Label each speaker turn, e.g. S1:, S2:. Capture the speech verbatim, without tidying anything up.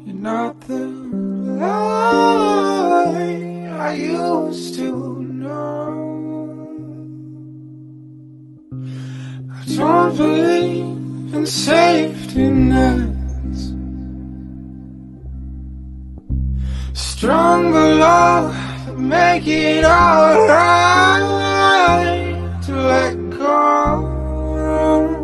S1: You're not the light I used to know. I don't believe in safety nets. Stronger love to make it alright, to let go.